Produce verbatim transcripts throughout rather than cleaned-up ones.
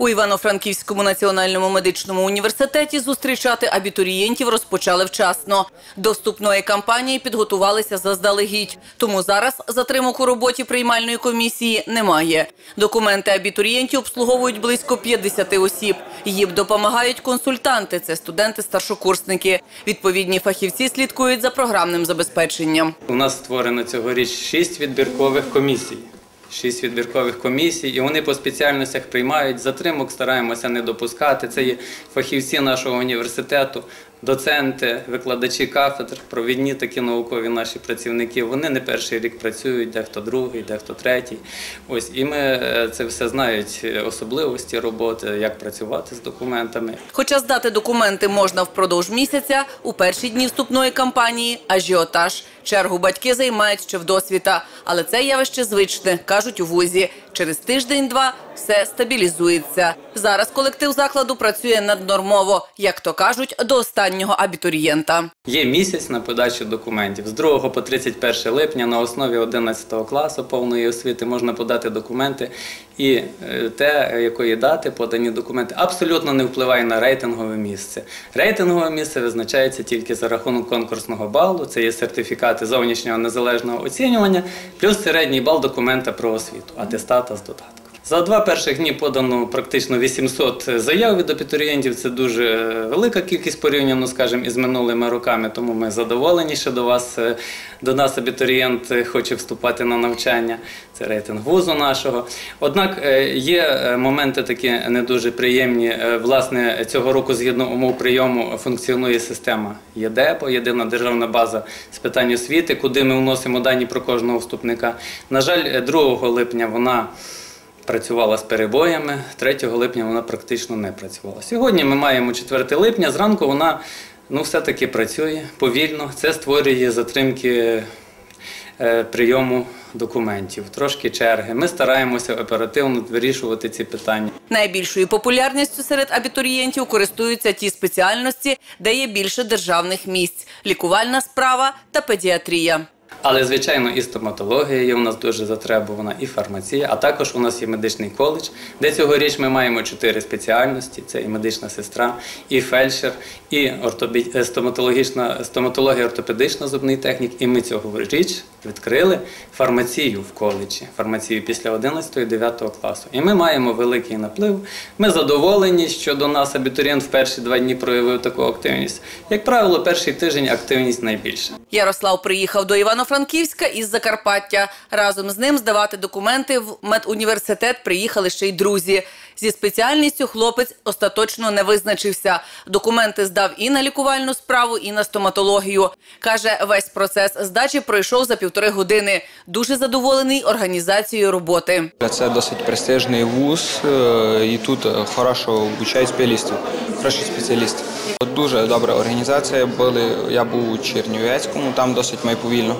У Івано-Франківському національному медичному університеті зустрічати абітурієнтів розпочали вчасно. До вступної кампанії підготувалися заздалегідь. Тому зараз затримок у роботі приймальної комісії немає. Документи абітурієнтів обслуговують близько п'ятдесят осіб. Їм допомагають консультанти – це студенти-старшокурсники. Відповідні фахівці слідкують за програмним забезпеченням. У нас створено цьогоріч шість відбіркових комісій. Шість відбіркових комісій, і вони по спеціальностях приймають затримок, стараємося не допускати. Це є фахівці нашого університету, доценти, викладачі кафедр, провідні такі наукові наші працівники. Вони не перший рік працюють, дехто другий, дехто третій. Ось, і ми це все знають, особливості роботи, як працювати з документами. Хоча здати документи можна впродовж місяця, у перші дні вступної кампанії – ажіотаж. Чергу батьки займають ще вдосвіта. Але це явище звичне, кажуть у вузі. Через тиждень-два все стабілізується. Зараз колектив закладу працює наднормово, як то кажуть, до останнього абітурієнта. Є місяць на подачу документів. З другого по тридцять перше липня на основі одинадцятого класу повної освіти можна подати документи. І те, якої дати подані документи, абсолютно не впливає на рейтингове місце. Рейтингове місце визначається тільки за рахунок конкурсного балу. Це є сертифікати зовнішнього незалежного оцінювання, плюс середній бал документа про освіту, атестата з додатком. За два перших дні подано практично вісімсот заяв від абітурієнтів. Це дуже велика кількість порівняно, скажімо, із минулими роками. Тому ми задоволені, що до вас, до нас абітурієнт хоче вступати на навчання. Це рейтинг вузу нашого. Однак є моменти такі не дуже приємні. Власне, цього року згідно умов прийому функціонує система ЄДЕПО, єдина державна база з питань освіти, куди ми вносимо дані про кожного вступника. На жаль, другого липня вона працювала з перебоями, третього липня вона практично не працювала. Сьогодні ми маємо четверте липня, зранку вона ну, все-таки працює повільно. Це створює затримки е, прийому документів, трошки черги. Ми стараємося оперативно вирішувати ці питання. Найбільшою популярністю серед абітурієнтів користуються ті спеціальності, де є більше державних місць – лікувальна справа та педіатрія. Але, звичайно, і стоматологія є у нас дуже затребувана, і фармація, а також у нас є медичний коледж, де цьогоріч ми маємо чотири спеціальності. Це і медична сестра, і фельдшер, і стоматологічна, стоматологія, ортопедична, зубний технік. І ми цьогоріч відкрили фармацію в коледжі, фармацію після одинадцятого і дев'ятого класу. І ми маємо великий наплив. Ми задоволені, що до нас абітурієнт в перші два дні проявив таку активність. Як правило, перший тиждень активність найбільша. Ярослав приїхав до Івано-Франківська із Закарпаття. Разом з ним здавати документи в медуніверситет приїхали ще й друзі. Зі спеціальністю хлопець остаточно не визначився. Документи здав і на лікувальну справу, і на стоматологію. Каже, весь процес здачі пройшов за півтори години. Дуже задоволений організацією роботи. Це досить престижний вуз, і тут хорошо обучають спеціалістів, хороші спеціалісти. Дуже добра організація. Були, я був у Чернівецькому, там досить повільно,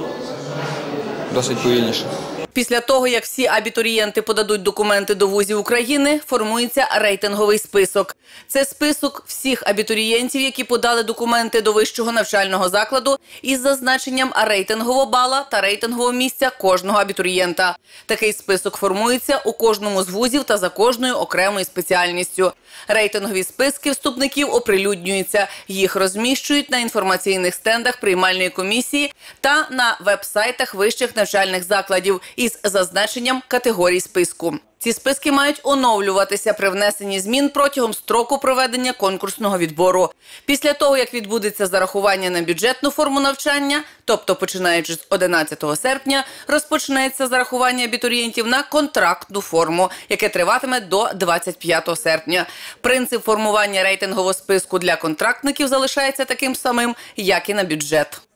досить повільніше. Після того, як всі абітурієнти подадуть документи до вузів України, формується рейтинговий список. Це список всіх абітурієнтів, які подали документи до вищого навчального закладу із зазначенням рейтингового бала та рейтингового місця кожного абітурієнта. Такий список формується у кожному з вузів та за кожною окремою спеціальністю. Рейтингові списки вступників оприлюднюються. Їх розміщують на інформаційних стендах приймальної комісії та на веб-сайтах вищих навчальних закладів із зазначенням категорій списку. Ці списки мають оновлюватися при внесенні змін протягом строку проведення конкурсного відбору. Після того, як відбудеться зарахування на бюджетну форму навчання, тобто починаючи з одинадцятого серпня, розпочнеться зарахування абітурієнтів на контрактну форму, яке триватиме до двадцять п'ятого серпня. Принцип формування рейтингового списку для контрактників залишається таким самим, як і на бюджет.